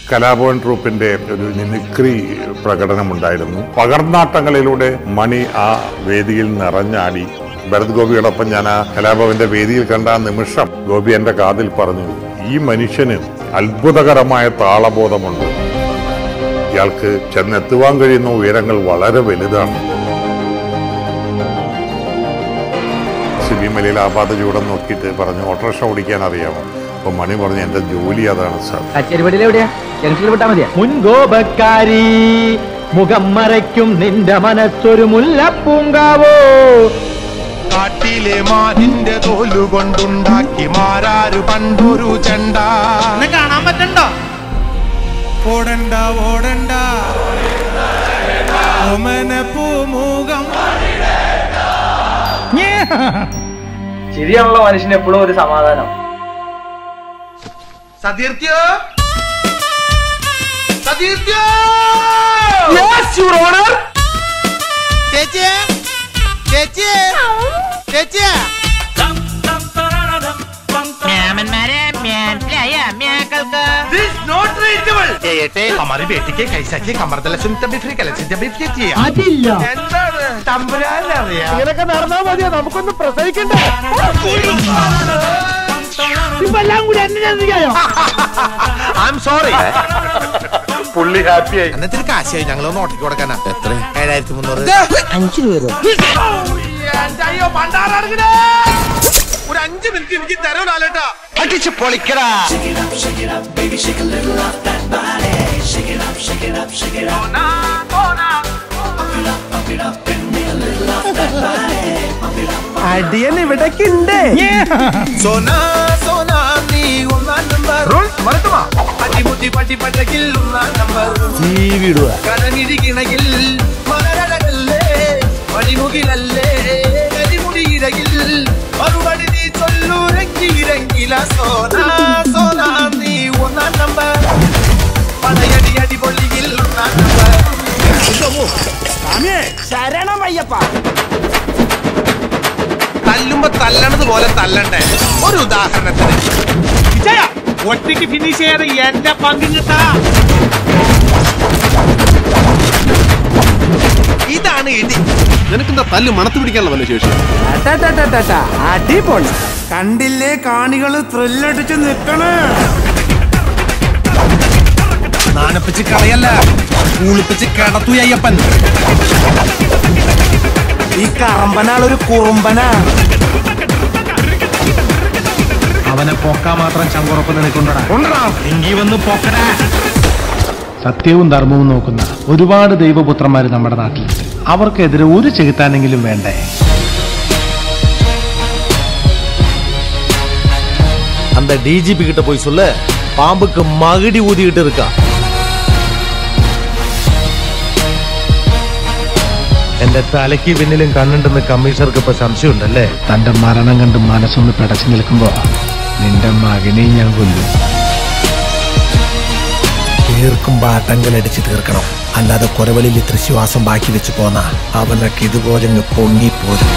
കലാഭവൻ ട്രൂപ്പിന്റെ ഒരു മിമിക്രി പ്രകടനമുണ്ടായിരുന്നു. പകർന്നാട്ടങ്ങളിലൂടെ മണി ആ വേദിയിൽ നിറഞ്ഞാടി. ഭരത് ഗോപിയോടൊപ്പം ഞാൻ ആ കലാഭവന്റെ വേദിയിൽ കണ്ട ആ നിമിഷം ഗോപി എന്റെ കാതിൽ പറഞ്ഞു, ഈ മനുഷ്യന് അത്ഭുതകരമായ താളബോധമുണ്ട്, ഇയാൾക്ക് ചെന്നെത്തുവാൻ കഴിയുന്ന ഉയരങ്ങൾ വളരെ വലുതാണ്. സിബിമലയിൽ ആപാത ചൂടം നോക്കിയിട്ട് പറഞ്ഞു, ഓട്ടോറിക്ഷ ഓടിക്കാൻ അറിയാമോ? അപ്പൊ മണി പറഞ്ഞു, എന്റെ ജോലി അതാണ് സാർ. മുൻകോപക്കാരി മുഖം മറയ്ക്കും നിന്റെ മനസ്സൊരു മുല്ലപ്പൂങ്കാവോ. കാട്ടിലെ മാനിന്റെ തോലുകൊണ്ടുണ്ടാക്കി മാരാരു പണ്ടൊരു ചെണ്ട. കാണാൻ പറ്റണ്ടോ? ഓടണ്ട ഓടണ്ട ഓമന പൂമുഖം. ശരിയാണല്ലോ മനുഷ്യന് എപ്പോഴും ഒരു സമാധാനം. സതീർത്യോ സതീർത്യോ. ചേച്ചിയെ ചേച്ചിയെ ചേച്ചിയെ. हमारी बेटी के कैसा की कमर तले सुनते भी फ्री कलेक्शन भी फ्री किया. എന്താണ് തമ്പുരാൻ അറിയാ? ഇങ്ങനൊക്കെ നടന്നാ മതിയോ? നമുക്കൊന്ന് പ്രസവിക്കണ്ടേ? ഇതെല്ലാം കൂടി എന്നെ ചെയ്യായോ? I am sorry. പുള്ളി ഹാപ്പിയായി. എന്നിട്ട് കാശായി ഞങ്ങളൊന്ന് ഓട്ടിക്ക് കൊടുക്കാനാ. എത്ര? 7300. 5 രൂപ. അയ്യോ പണ്ടാറടങ്ങണേ. ഒരു 5 മിനിറ്റ് എനിക്ക് തരൂലാലേട്ടാ. അടിച്ച് പൊളിക്കടാ. അടിയൻ ഇവിടേക്കുണ്ട്. സോനാ സോനാ നീ ഒന്നാം നമ്പർ. അടിമുട്ടി പട്ടി പട്ടക്കിൽ ഒന്നാം നമ്പർ. ജീവിടുക കടങ്ങിരിക്കണകിൽ മലരടകല്ലേ മണിമുകിലല്ലേ കരിമുടിയിരകിൽ മറുപടി നീ ചൊല്ലൂരങ്കിരങ്കില. സോനാ സോനാ നീ ഒന്നാം നമ്പർ. പടയടി അടിപൊളിയിൽ ഒന്നാം നമ്പർ. ശരണമയ്യപ്പ. തല്ലുമ്പോ തല്ലണത് പോലെ തല്ലണ്ടേ. ഒരു ഉദാഹരണത്തിന് ഒറ്റയ്ക്ക് ഫിനിഷ് ചെയ്യാതെ എന്റെ പങ്കിട്ടാ. ഇതാണ് ഇടി. നിനക്കെന്താ തല്ല് മണത്ത് പിടിക്കാനുള്ള വല്ല ശേഷി? അടിപൊളി. കണ്ടില്ലേ കാണികള് ത്രില്ലടിച്ച് നിൽക്കണേ. നാനപ്പിച്ച് കളയല്ല, കുളിപ്പിച്ച് കിടത്തു അയ്യപ്പൻ. ഈ കറമ്പനാളൊരു കുറുമ്പനാ. അവനെ പൊക്കാൻ മാത്രം ചങ്കുറപ്പ് നിനക്കുണ്ടടാ. എങ്കി വന്ന് പൊക്കടാ. സത്യവും ധർമ്മവും നോക്കുന്ന ഒരുപാട് ദൈവപുത്രന്മാര് നമ്മുടെ നാട്ടിലുണ്ട്. അവർക്കെതിരെ ഒരു ചെകുത്താനെങ്കിലും വേണ്ടേ? அந்த டிஜிபி கிட்ட போய் சொல்ல, பாம்புக்கு மகுடி ஊதிக்கிட்டு இருக்கா. എന്റെ തലയ്ക്ക് പിന്നിലും കണ്ണുണ്ടെന്ന് കമ്മീഷണർക്ക് ഇപ്പൊ സംശയമുണ്ടല്ലേ? തന്റെ മരണം കണ്ട് മനസ്സൊന്ന് പിടച്ചു നിൽക്കുമ്പോ നിന്റെ മകനെ ഞാൻ കൊല്ലും. തീർക്കുമ്പോ അടങ്കലടിച്ച് തീർക്കണം. അല്ലാതെ കൊരവലിൽ ഇത്ര ശ്വാസം ബാക്കി വെച്ച് പോന്ന അവനൊക്കെ ഇതുപോലെ പൊങ്ങിപ്പോരും.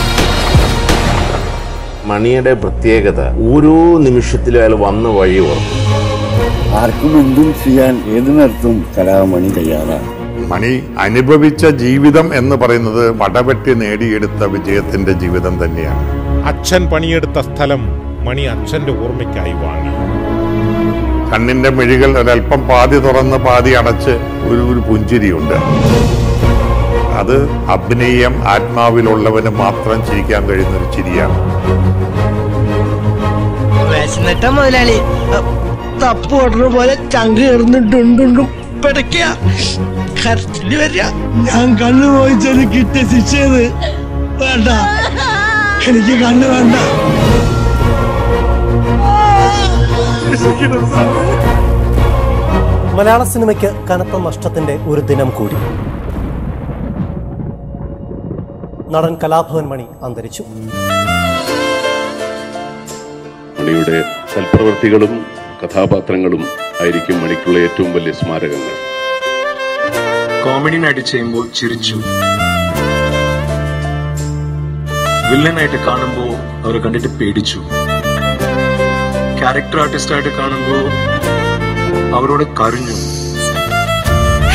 മണിയുടെ പ്രത്യേകത ഓരോ നിമിഷത്തിലും അയാൾ വന്ന് വഴി ഓർക്കും. ആർക്കും എന്തും ചെയ്യാൻ ഏത് നേരത്തും കലാമണി തയ്യാറാണ്. മണി അനുഭവിച്ച ജീവിതം എന്ന് പറയുന്നത് വടവെട്ടി നേടിയെടുത്ത വിജയത്തിന്റെ ജീവിതം തന്നെയാണ്. അച്ഛൻ പണിയെടുത്ത സ്ഥലം മണി അച്ഛന്റെ ഓർമ്മയ്ക്കായി വാങ്ങി. കണ്ണിന്റെ മിഴികൾ ഒരൽപ്പം പാതി തുറന്ന് പാതി അടച്ച് ഒരു പുഞ്ചിരിയുണ്ട്. അത് അഭിനയം ആത്മാവിലുള്ളവന് മാത്രം ചിരിക്കാൻ കഴിയുന്ന ഒരു ചിരിയാണ്. മുതലാളി തപ്പ് ഓടുന്ന പോലെ ചങ്ക് കയറുന്നുണ്ടുണ്ടുണ്ടും പിടയ്ക്കുക. കരച്ചില് വരിക. ഞാൻ കണ്ണു പോയിച്ചത് കിട്ടിയ ശിക്ഷയത് വേണ്ട. എനിക്ക് കണ്ണു വേണ്ട. മലയാള സിനിമയ്ക്ക് കനത്ത നഷ്ടത്തിന്റെ ഒരു ദിനം കൂടി. നടൻ കലാഭവൻ മണി അന്തരിച്ചു. മണിയുടെ സൽപ്രവൃത്തികളും കഥാപാത്രങ്ങളും ആയിരിക്കും മണിക്കുള്ള ഏറ്റവും വലിയ സ്മാരകങ്ങൾ. കോമഡി നടി ചെയ്യുമ്പോൾ ചിരിച്ചു. വില്ലനായിട്ട് കാണുമ്പോൾ അവരെ കണ്ടിട്ട് പേടിച്ചു. ക്യാരക്ടർ ആർട്ടിസ്റ്റ് ആയിട്ട് കാണുമ്പോൾ അവരോട് കരഞ്ഞു.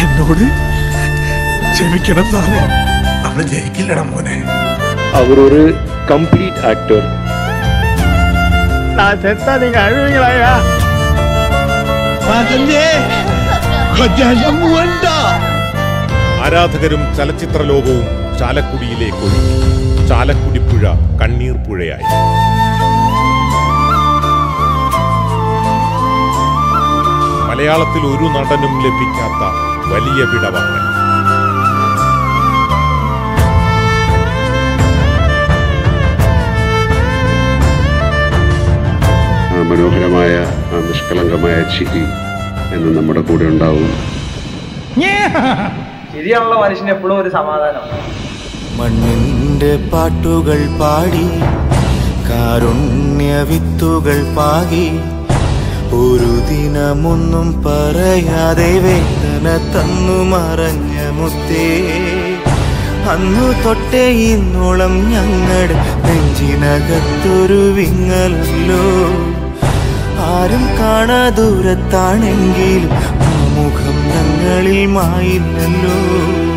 എന്നോട് ക്ഷമിക്കണം സാറേ. അവള് ജയിക്കില്ലടാ മോനെ. அவர் ஒரு கம்ப்ளீட் ஆக்டர். நான் செத்தா நீங்க அழுவீங்களாயா? ആരാധകരും ചലച്ചിത്ര ലോകവും ചാലക്കുടിയിലേക്ക് ഒഴുകി. ചാലക്കുടിപ്പുഴ കണ്ണീർ പുഴയായി. മലയാളത്തിൽ ഒരു നടനും ലഭിക്കാത്ത വലിയ വിടവാങ്ങൽ. മനോഹരമായ നിഷ്കളങ്കമായ ചിരി എന്ന് നമ്മുടെ കൂടെ ഉണ്ടാവും. ചിരിയാണല്ലോ മനുഷ്യന് എപ്പോഴും ഒരു സമാധാനം. മണ്ണിന്റെ പാട്ടുകൾ പാടി കാരുണ്യ വിത്തുകൾ പാകി ഒരു ദിനമൊന്നും പറയാതെ വേദന തന്നു മറഞ്ഞ മുത്തേ. അന്നു തൊട്ടേ ഇന്നോളം ഞങ്ങളുടെ നെഞ്ചിനകത്തൊരു വിങ്ങലല്ലോ. ആരും കാണാ ദൂരത്താണെങ്കിലും ആ മുഖം ഞങ്ങളിൽ മായില്ലല്ലോ.